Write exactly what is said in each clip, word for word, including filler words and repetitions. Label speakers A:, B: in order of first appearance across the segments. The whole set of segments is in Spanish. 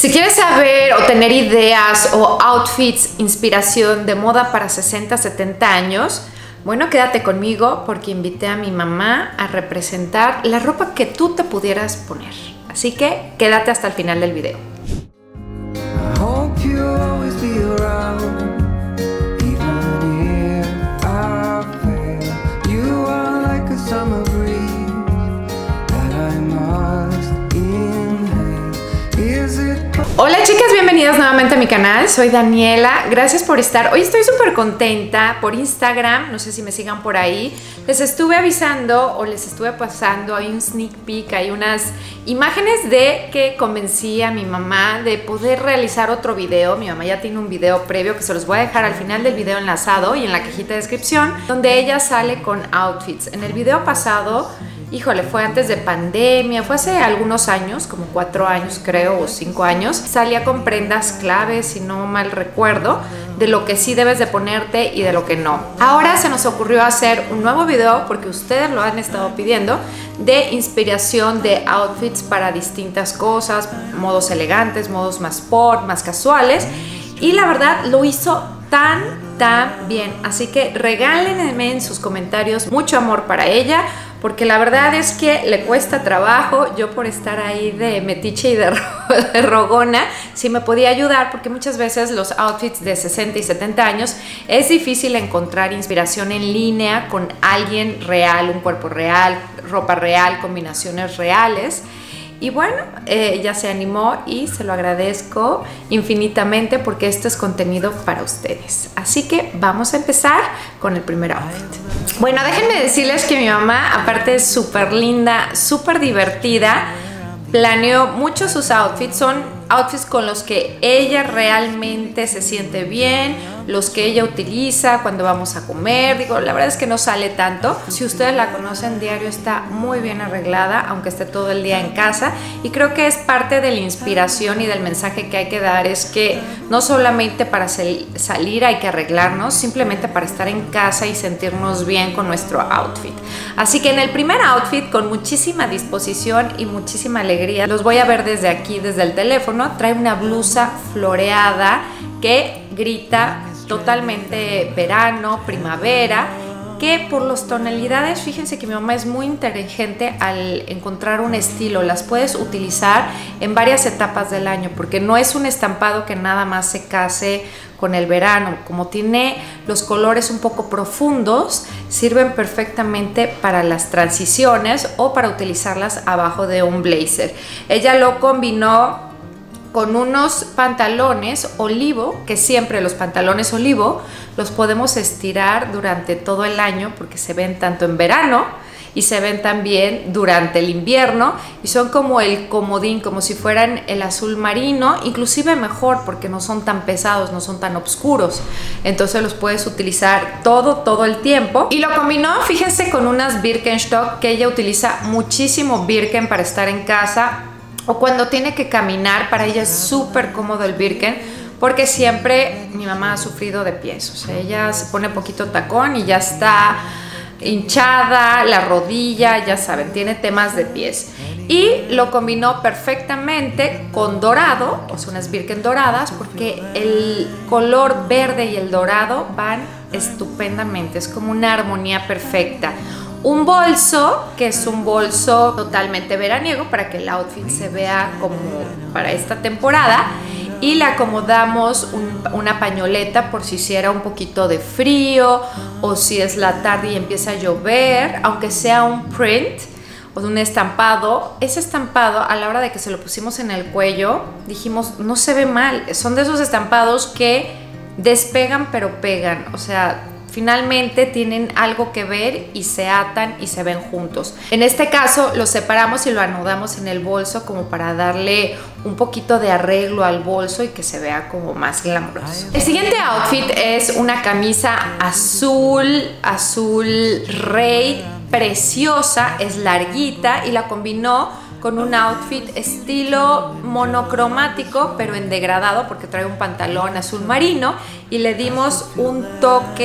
A: Si quieres saber o tener ideas o outfits, inspiración de moda para sesenta, setenta años, bueno, quédate conmigo porque invité a mi mamá a representar la ropa que tú te pudieras poner. Así que quédate hasta el final del video. Hola chicas, bienvenidas nuevamente a mi canal, soy Daniela, gracias por estar. Hoy estoy súper contenta por Instagram, no sé si me sigan por ahí. Les estuve avisando o les estuve pasando, hay un sneak peek, hay unas imágenes de que convencí a mi mamá de poder realizar otro video. Mi mamá ya tiene un video previo que se los voy a dejar al final del video enlazado y en la cajita de descripción, donde ella sale con outfits. En el video pasado, híjole, fue antes de pandemia, fue hace algunos años, como cuatro años creo, o cinco años. Salía con prendas claves, si no mal recuerdo, de lo que sí debes de ponerte y de lo que no. Ahora se nos ocurrió hacer un nuevo video, porque ustedes lo han estado pidiendo, de inspiración de outfits para distintas cosas, modos elegantes, modos más sport, más casuales. Y la verdad lo hizo tan, tan bien. Así que regálenme en sus comentarios mucho amor para ella, porque la verdad es que le cuesta trabajo. Yo por estar ahí de metiche y de, de rogona, sí me podía ayudar, porque muchas veces los outfits de sesenta y setenta años es difícil encontrar inspiración en línea con alguien real, un cuerpo real, ropa real, combinaciones reales. Y bueno, eh, ella se animó y se lo agradezco infinitamente porque este es contenido para ustedes. Así que vamos a empezar con el primer outfit. Bueno, déjenme decirles que mi mamá, aparte es súper linda, súper divertida, planeó mucho sus outfits. Son outfits con los que ella realmente se siente bien, los que ella utiliza cuando vamos a comer. Digo, la verdad es que no sale tanto. Si ustedes la conocen, diario está muy bien arreglada, aunque esté todo el día en casa. Y creo que es parte de la inspiración y del mensaje que hay que dar, es que no solamente para salir hay que arreglarnos, simplemente para estar en casa y sentirnos bien con nuestro outfit. Así que en el primer outfit, con muchísima disposición y muchísima alegría, los voy a ver desde aquí, desde el teléfono. Trae una blusa floreada que grita totalmente verano, primavera, que por las tonalidades, fíjense que mi mamá es muy inteligente al encontrar un estilo. Las puedes utilizar en varias etapas del año, porque no es un estampado que nada más se case con el verano. Como tiene los colores un poco profundos, sirven perfectamente para las transiciones o para utilizarlas abajo de un blazer. Ella lo combinó con unos pantalones olivo, que siempre los pantalones olivo los podemos estirar durante todo el año, porque se ven tanto en verano y se ven también durante el invierno, y son como el comodín, como si fueran el azul marino, inclusive mejor porque no son tan pesados, no son tan oscuros. Entonces los puedes utilizar todo, todo el tiempo. Y lo combinó, fíjense, con unas Birkenstock, que ella utiliza muchísimo Birken para estar en casa o cuando tiene que caminar. Para ella es súper cómodo el Birken, porque siempre mi mamá ha sufrido de pies. O sea, ella se pone poquito tacón y ya está hinchada, la rodilla, ya saben, tiene temas de pies. Y lo combinó perfectamente con dorado, o sea, unas Birken doradas, porque el color verde y el dorado van estupendamente. Es como una armonía perfecta. Un bolso, que es un bolso totalmente veraniego, para que el outfit se vea como para esta temporada. Y le acomodamos un, una pañoleta por si hiciera un poquito de frío, o si es la tarde y empieza a llover, aunque sea un print o un estampado. Ese estampado, a la hora de que se lo pusimos en el cuello, dijimos, no se ve mal. Son de esos estampados que despegan pero pegan, o sea, finalmente tienen algo que ver y se atan y se ven juntos. En este caso lo separamos y lo anudamos en el bolso, como para darle un poquito de arreglo al bolso y que se vea como más glamuroso. El siguiente outfit es una camisa azul, azul rey, preciosa, es larguita, y la combinó con un outfit estilo monocromático, pero en degradado, porque trae un pantalón azul marino, y le dimos un toque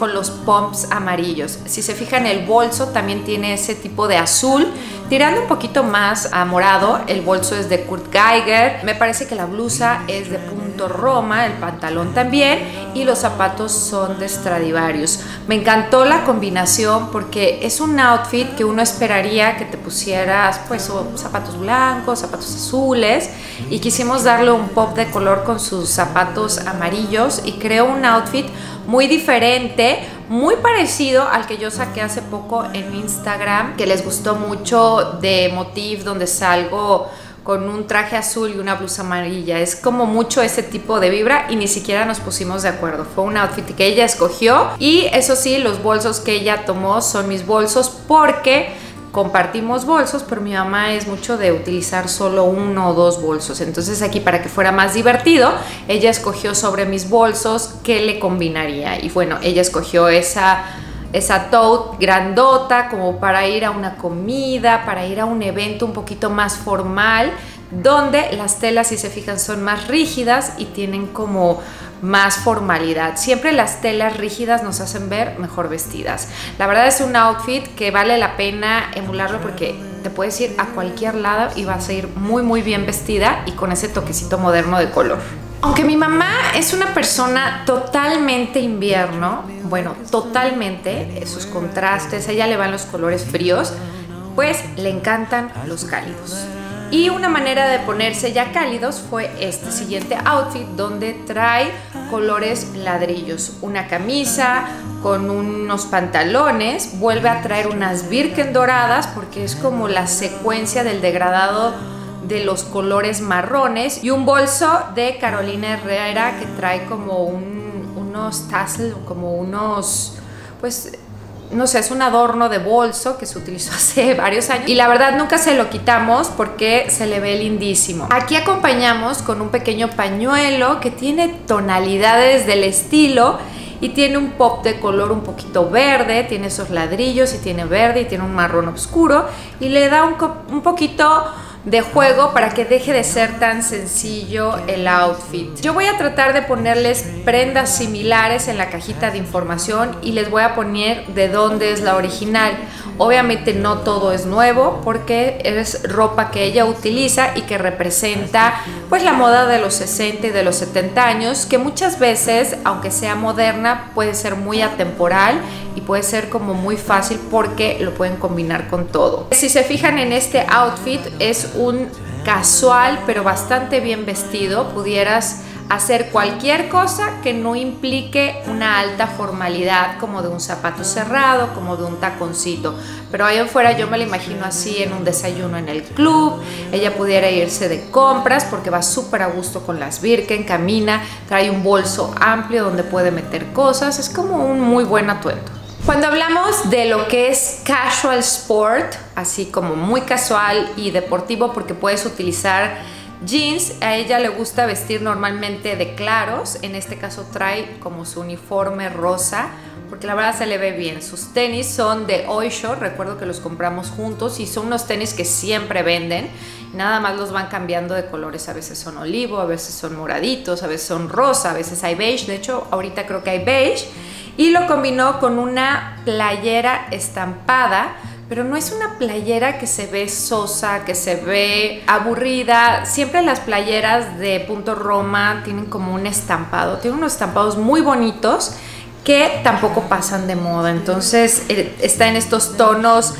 A: con los pumps amarillos. Si se fijan, el bolso también tiene ese tipo de azul, tirando un poquito más a morado. El bolso es de Kurt Geiger. Me parece que la blusa es de Punto Roma, el pantalón también, y los zapatos son de Stradivarius. Me encantó la combinación porque es un outfit que uno esperaría que te pusieras pues zapatos blancos, zapatos azules, y quisimos darle un pop de color con sus zapatos amarillos y creó un outfit muy diferente, muy parecido al que yo saqué hace poco en Instagram, que les gustó mucho, de Motif, donde salgo con un traje azul y una blusa amarilla. Es como mucho ese tipo de vibra y ni siquiera nos pusimos de acuerdo. Fue un outfit que ella escogió, y eso sí, los bolsos que ella tomó son mis bolsos porque compartimos bolsos, pero mi mamá es mucho de utilizar solo uno o dos bolsos. Entonces aquí, para que fuera más divertido, ella escogió sobre mis bolsos qué le combinaría. Y bueno, ella escogió esa, esa tote grandota como para ir a una comida, para ir a un evento un poquito más formal, donde las telas, si se fijan, son más rígidas y tienen como más formalidad. Siempre las telas rígidas nos hacen ver mejor vestidas. La verdad es un outfit que vale la pena emularlo porque te puedes ir a cualquier lado y vas a ir muy muy bien vestida y con ese toquecito moderno de color. Aunque mi mamá es una persona totalmente invierno, bueno, totalmente, esos contrastes, a ella le van los colores fríos, pues le encantan los cálidos. Y una manera de ponerse ya cálidos fue este siguiente outfit, donde trae colores ladrillos, una camisa con unos pantalones, vuelve a traer unas Birken doradas porque es como la secuencia del degradado de los colores marrones, y un bolso de Carolina Herrera que trae como un, unos tassels, como unos, pues no sé, es un adorno de bolso que se utilizó hace varios años y la verdad nunca se lo quitamos porque se le ve lindísimo. Aquí acompañamos con un pequeño pañuelo que tiene tonalidades del estilo y tiene un pop de color un poquito verde, tiene esos ladrillos y tiene verde y tiene un marrón oscuro y le da un, un poquito de juego para que deje de ser tan sencillo el outfit. Yo voy a tratar de ponerles prendas similares en la cajita de información y les voy a poner de dónde es la original. Obviamente no todo es nuevo porque es ropa que ella utiliza y que representa pues la moda de los sesenta y de los setenta años, que muchas veces, aunque sea moderna, puede ser muy atemporal y puede ser como muy fácil porque lo pueden combinar con todo. Si se fijan en este outfit, es un casual pero bastante bien vestido. Pudieras hacer cualquier cosa que no implique una alta formalidad, como de un zapato cerrado, como de un taconcito, pero ahí afuera yo me la imagino así en un desayuno en el club. Ella pudiera irse de compras porque va súper a gusto con las Birken, camina, trae un bolso amplio donde puede meter cosas, es como un muy buen atuendo. Cuando hablamos de lo que es casual sport, así como muy casual y deportivo, porque puedes utilizar jeans, a ella le gusta vestir normalmente de claros. En este caso trae como su uniforme rosa, porque la verdad se le ve bien. Sus tenis son de Oysho, recuerdo que los compramos juntos y son unos tenis que siempre venden. Nada más los van cambiando de colores, a veces son olivo, a veces son moraditos, a veces son rosa, a veces hay beige. De hecho, ahorita creo que hay beige. Y lo combinó con una playera estampada, pero no es una playera que se ve sosa, que se ve aburrida. Siempre las playeras de Punto Roma tienen como un estampado, tienen unos estampados muy bonitos que tampoco pasan de moda. Entonces eh, está en estos tonos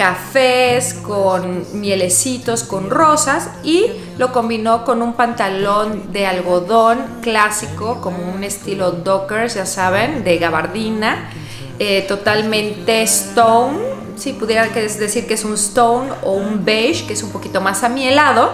A: cafés, con mielecitos, con rosas, y lo combinó con un pantalón de algodón clásico, como un estilo Dockers, ya saben, de gabardina, eh, totalmente stone, si pudiera decir que es un stone o un beige, que es un poquito más amielado,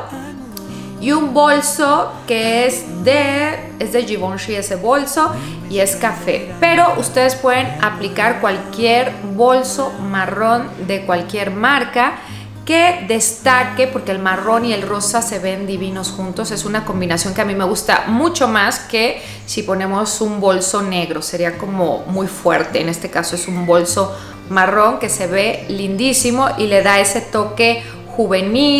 A: y un bolso que es de, es de Givenchy ese bolso, y es café. Pero ustedes pueden aplicar cualquier bolso marrón de cualquier marca que destaque, porque el marrón y el rosa se ven divinos juntos. Es una combinación que a mí me gusta mucho más que si ponemos un bolso negro, sería como muy fuerte. En este caso es un bolso marrón que se ve lindísimo y le da ese toque juvenil.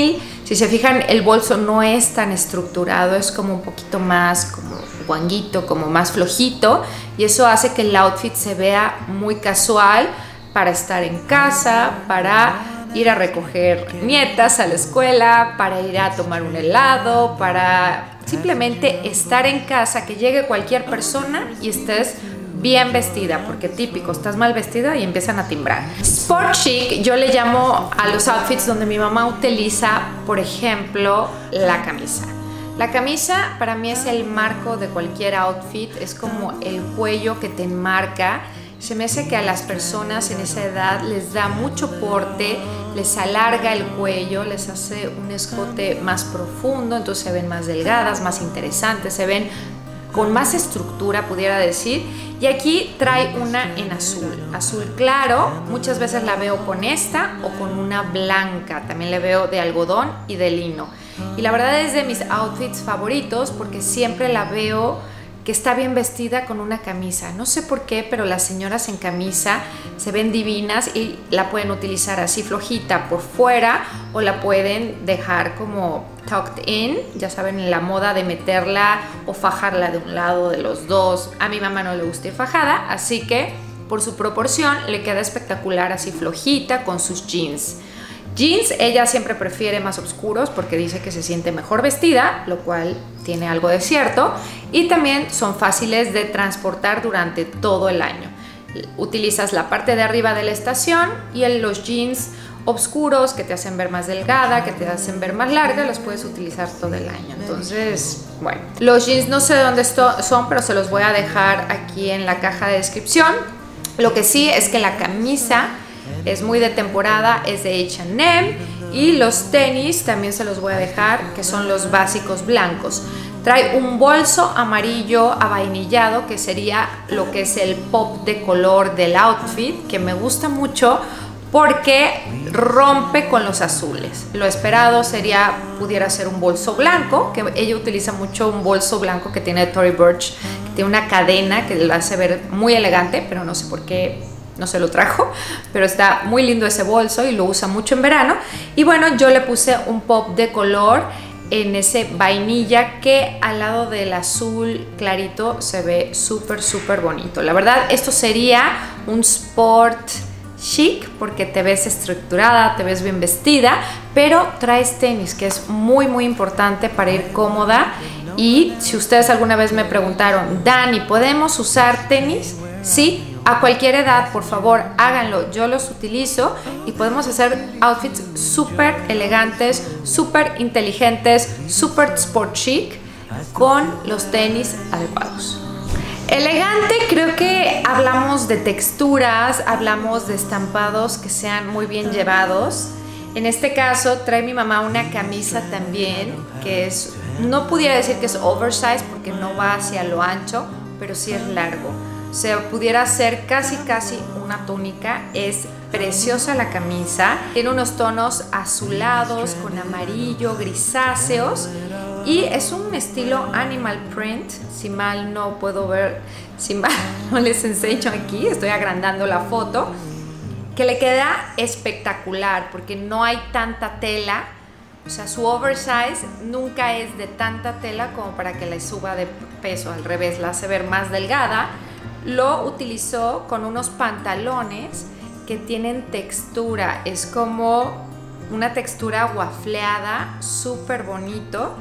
A: Si se fijan, el bolso no es tan estructurado, es como un poquito más como guanguito, como más flojito, y eso hace que el outfit se vea muy casual para estar en casa, para ir a recoger nietas a la escuela, para ir a tomar un helado, para simplemente estar en casa, que llegue cualquier persona y estés bien vestida, porque típico, estás mal vestida y empiezan a timbrar. Sport chic, yo le llamo a los outfits donde mi mamá utiliza, por ejemplo, la camisa. La camisa para mí es el marco de cualquier outfit, es como el cuello que te enmarca. Se me hace que a las personas en esa edad les da mucho porte, les alarga el cuello, les hace un escote más profundo, entonces se ven más delgadas, más interesantes, se ven con más estructura, pudiera decir. Y aquí trae una en azul, azul claro. Muchas veces la veo con esta o con una blanca. También la veo de algodón y de lino. Y la verdad es de mis outfits favoritos porque siempre la veo que está bien vestida con una camisa. No sé por qué, pero las señoras en camisa se ven divinas y la pueden utilizar así flojita por fuera o la pueden dejar como tucked in. Ya saben, la moda de meterla o fajarla de un lado, de los dos. A mi mamá no le gusta ir fajada, así que por su proporción le queda espectacular así flojita con sus jeans. Jeans, ella siempre prefiere más oscuros porque dice que se siente mejor vestida, lo cual tiene algo de cierto, y también son fáciles de transportar durante todo el año. Utilizas la parte de arriba de la estación y en los jeans oscuros que te hacen ver más delgada, que te hacen ver más larga, los puedes utilizar todo el año. Entonces, bueno, los jeans no sé de dónde son, pero se los voy a dejar aquí en la caja de descripción. Lo que sí es que la camisa es muy de temporada, es de H and M, y los tenis también se los voy a dejar, que son los básicos blancos. Trae un bolso amarillo avainillado, que sería lo que es el pop de color del outfit, que me gusta mucho porque rompe con los azules. Lo esperado sería, pudiera ser un bolso blanco, que ella utiliza mucho un bolso blanco que tiene Tory Burch, que tiene una cadena que lo hace ver muy elegante, pero no sé por qué no se lo trajo, pero está muy lindo ese bolso y lo usa mucho en verano. Y bueno, yo le puse un pop de color en ese vainilla que al lado del azul clarito se ve súper súper bonito. La verdad, esto sería un sport chic porque te ves estructurada, te ves bien vestida, pero traes tenis, que es muy muy importante para ir cómoda. Y si ustedes alguna vez me preguntaron, Dani, ¿podemos usar tenis? Sí. A cualquier edad, por favor, háganlo. Yo los utilizo y podemos hacer outfits súper elegantes, súper inteligentes, súper sport chic con los tenis adecuados. Elegante, creo que hablamos de texturas, hablamos de estampados que sean muy bien llevados. En este caso, trae mi mamá una camisa también que es, no pudiera decir que es oversize porque no va hacia lo ancho, pero sí es largo. O sea, pudiera ser casi casi una túnica. Es preciosa la camisa, tiene unos tonos azulados con amarillo, grisáceos, y es un estilo animal print, si mal no puedo ver, si mal no les enseño aquí, estoy agrandando la foto, que le queda espectacular porque no hay tanta tela. O sea, su oversize nunca es de tanta tela como para que le suba de peso, al revés, la hace ver más delgada. Lo utilizó con unos pantalones que tienen textura, es como una textura guafleada, súper bonito.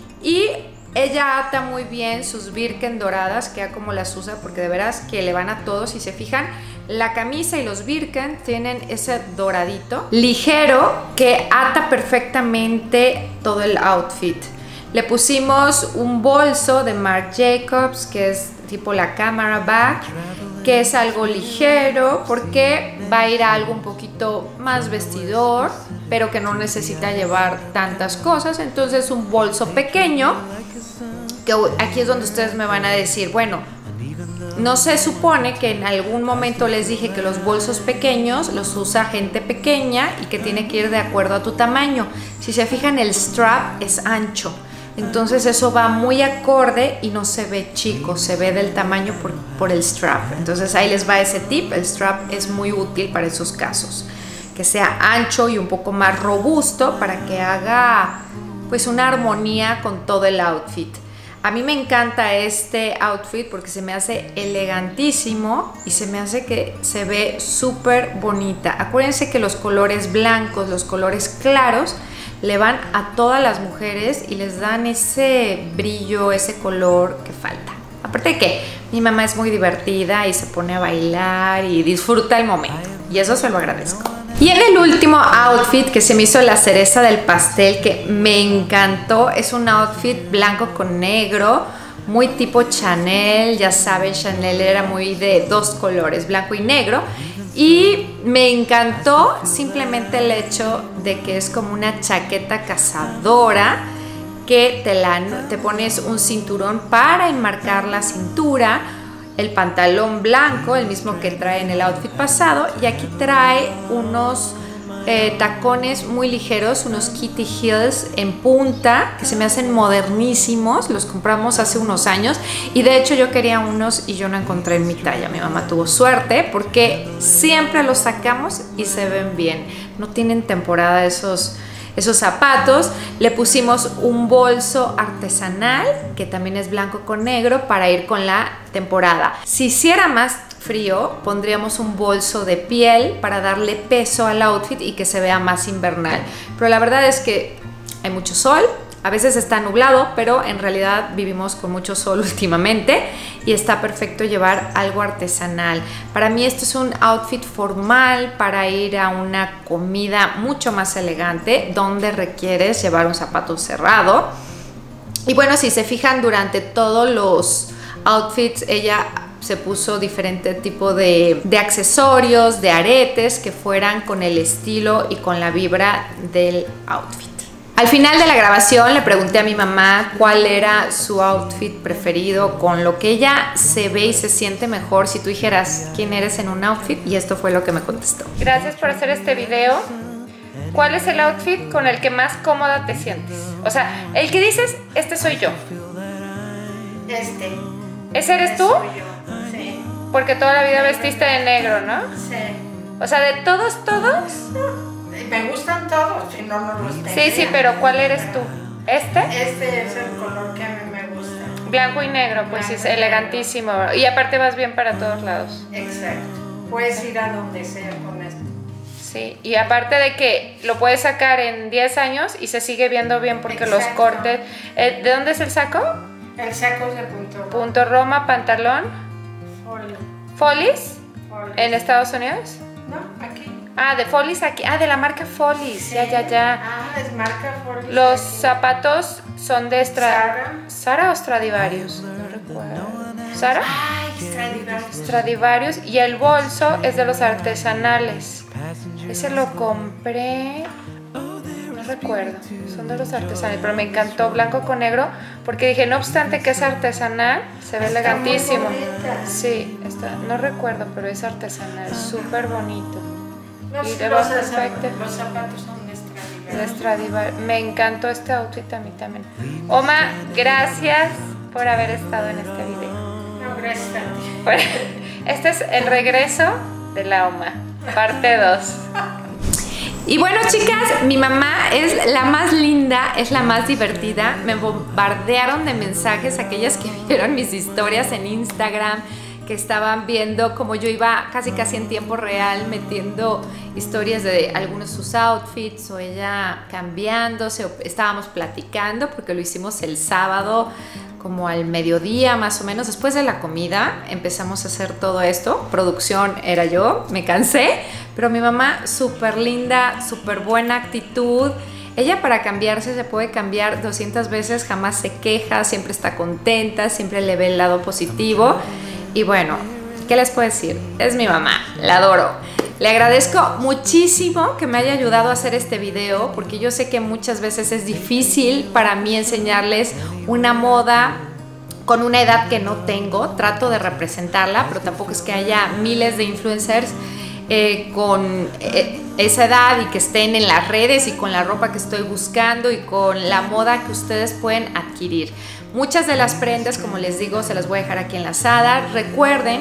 A: Y ella ata muy bien sus Birken doradas, que ya como las usa, porque de veras que le van a todos. Si se fijan, la camisa y los Birken tienen ese doradito ligero que ata perfectamente todo el outfit. Le pusimos un bolso de Marc Jacobs, que es tipo la camera bag, que es algo ligero porque va a ir a algo un poquito más vestidor, pero que no necesita llevar tantas cosas. Entonces un bolso pequeño, que aquí es donde ustedes me van a decir, bueno, no se supone que en algún momento les dije que los bolsos pequeños los usa gente pequeña y que tiene que ir de acuerdo a tu tamaño. Si se fijan, el strap es ancho. Entonces eso va muy acorde y no se ve chico, se ve del tamaño por, por el strap. Entonces ahí les va ese tip, el strap es muy útil para esos casos. que sea ancho y un poco más robusto para que haga pues una armonía con todo el outfit. A mí me encanta este outfit porque se me hace elegantísimo y se me hace que se ve súper bonita. Acuérdense que los colores blancos, los colores claros, le van a todas las mujeres y les dan ese brillo, ese color que falta. Aparte de que mi mamá es muy divertida y se pone a bailar y disfruta el momento. Y eso se lo agradezco. Y en el último outfit que se me hizo la cereza del pastel, que me encantó, es un outfit blanco con negro, muy tipo Chanel. Ya saben, Chanel era muy de dos colores, blanco y negro. Y me encantó simplemente el hecho de que es como una chaqueta cazadora, que te, la, te pones un cinturón para enmarcar la cintura, el pantalón blanco, el mismo que trae en el outfit pasado, y aquí trae unos eh, tacones muy ligeros, unos Kitty Heels en punta, que se me hacen modernísimos. Los compramos hace unos años y de hecho yo quería unos y yo no encontré en mi talla. Mi mamá tuvo suerte porque siempre los sacamos y se ven bien. No tienen temporada esos Esos zapatos. Le pusimos un bolso artesanal que también es blanco con negro para ir con la temporada. Si hiciera más frío, pondríamos un bolso de piel para darle peso al outfit y que se vea más invernal. Pero la verdad es que hay mucho sol. A veces está nublado, pero en realidad vivimos con mucho sol últimamente y está perfecto llevar algo artesanal. Para mí esto es un outfit formal para ir a una comida mucho más elegante, donde requieres llevar un zapato cerrado. Y bueno, si se fijan, durante todos los outfits ella se puso diferente tipo de, de accesorios, de aretes que fueran con el estilo y con la vibra del outfit. Al final de la grabación le pregunté a mi mamá cuál era su outfit preferido, con lo que ella se ve y se siente mejor si tú dijeras quién eres en un outfit, y esto fue lo que me contestó. Gracias por hacer este video. ¿Cuál es el outfit con el que más cómoda te sientes? O sea, el que dices, este soy yo.
B: Este.
A: ¿Ese eres tú?
B: Soy yo, sí.
A: Porque toda la vida vestiste de negro, ¿no?
B: Sí.
A: O sea, de todos, todos.
B: Me gustan todos, si no, no los tendría.
A: Sí, sí, pero ¿cuál eres tú? ¿Este?
B: Este es el color que a mí me gusta.
A: Blanco y negro, pues sí, es elegantísimo. Y aparte vas bien para todos lados.
B: Exacto. Puedes ir a donde sea con esto.
A: Sí, y aparte de que lo puedes sacar en diez años y se sigue viendo bien porque
B: Exacto.
A: los cortes... ¿De dónde es el saco?
B: El saco es de Punto Roma.
A: Punto Roma, pantalón.
B: Foley.
A: ¿Follies?
B: Foley.
A: ¿En Estados Unidos?
B: No, aquí.
A: Ah, de Follies aquí. Ah, de la marca Follies. Sí. Ya, ya, ya.
B: Ah, es marca Foley.
A: Los
B: aquí.
A: zapatos son de Stra...
B: Zara.
A: ¿Sara o Stradivarius? No recuerdo. ¿Sara?
B: Ay, Stradivarius.
A: Stradivarius. Y el bolso es de los artesanales. Ese lo compré, no recuerdo, son de los artesanales, pero me encantó blanco con negro porque dije, no obstante que es artesanal, se ve
B: Está
A: elegantísimo.
B: muy bonita.
A: Sí, está, no recuerdo, pero es artesanal, súper bonito.
B: No,
A: Y
B: sí,
A: de
B: los,
A: bajo
B: zap-
A: efecto.
B: los zapatos son de Stradivarius.
A: De Stradivarius. Me encantó este outfit a mí también. Oma, gracias por haber estado en este video.
B: No, gracias a ti.
A: Bueno, este es el regreso de la Oma, parte dos. Y bueno, chicas, mi mamá es la más linda, es la más divertida. Me bombardearon de mensajes aquellas que vieron mis historias en Instagram, que estaban viendo como yo iba casi casi en tiempo real metiendo historias de algunos de sus outfits, o ella cambiándose, o estábamos platicando porque lo hicimos el sábado como al mediodía más o menos, después de la comida empezamos a hacer todo esto. Producción era yo, me cansé, pero mi mamá súper linda, súper buena actitud. Ella para cambiarse se puede cambiar doscientas veces, jamás se queja, siempre está contenta, siempre le ve el lado positivo. Y bueno, ¿qué les puedo decir? Es mi mamá, la adoro. Le agradezco muchísimo que me haya ayudado a hacer este video, porque yo sé que muchas veces es difícil para mí enseñarles una moda con una edad que no tengo. Trato de representarla, pero tampoco es que haya miles de influencers eh, con eh, esa edad y que estén en las redes y con la ropa que estoy buscando y con la moda que ustedes pueden adquirir. Muchas de las prendas, como les digo, se las voy a dejar aquí enlazadas. Recuerden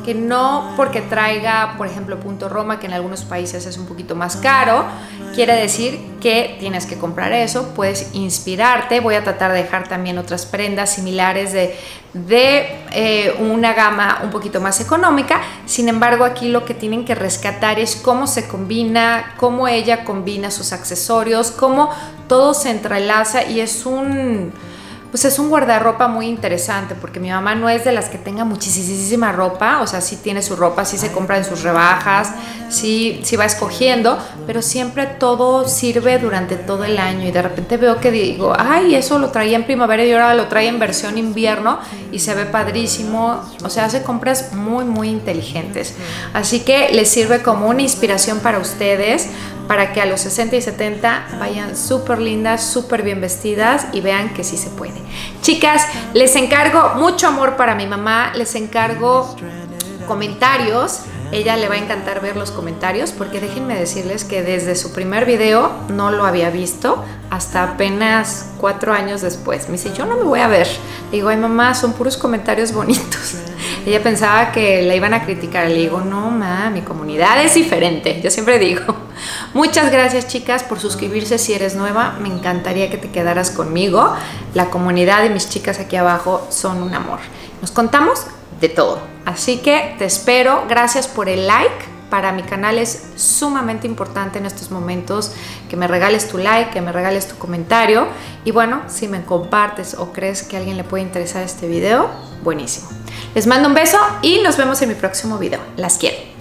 A: que no porque traiga, por ejemplo, punto Roma, que en algunos países es un poquito más caro, quiere decir que tienes que comprar eso. Puedes inspirarte. Voy a tratar de dejar también otras prendas similares de, de eh, una gama un poquito más económica. Sin embargo, aquí lo que tienen que rescatar es cómo se combina, cómo ella combina sus accesorios, cómo todo se entrelaza, y es un... pues es un guardarropa muy interesante, porque mi mamá no es de las que tenga muchísima ropa. O sea, sí tiene su ropa, sí se compra en sus rebajas, sí, sí va escogiendo, pero siempre todo sirve durante todo el año. Y de repente veo que digo, ay, eso lo traía en primavera y ahora lo trae en versión invierno y se ve padrísimo. O sea, hace compras muy, muy inteligentes. Así que les sirve como una inspiración para ustedes, para que a los sesenta y setenta vayan súper lindas, súper bien vestidas y vean que sí se puede. Chicas, les encargo mucho amor para mi mamá, les encargo comentarios. Ella le va a encantar ver los comentarios, porque déjenme decirles que desde su primer video no lo había visto hasta apenas cuatro años después. Me dice, yo no me voy a ver. Le digo, ay mamá, son puros comentarios bonitos. Ella pensaba que la iban a criticar. Le digo, no ma, mi comunidad es diferente. Yo siempre digo. Muchas gracias, chicas, por suscribirse si eres nueva. Me encantaría que te quedaras conmigo. La comunidad y mis chicas aquí abajo son un amor. Nos contamos de todo. Así que te espero. Gracias por el like. Para mi canal es sumamente importante en estos momentos que me regales tu like, que me regales tu comentario. Y bueno, si me compartes o crees que a alguien le puede interesar este video, buenísimo. Les mando un beso y nos vemos en mi próximo video. Las quiero.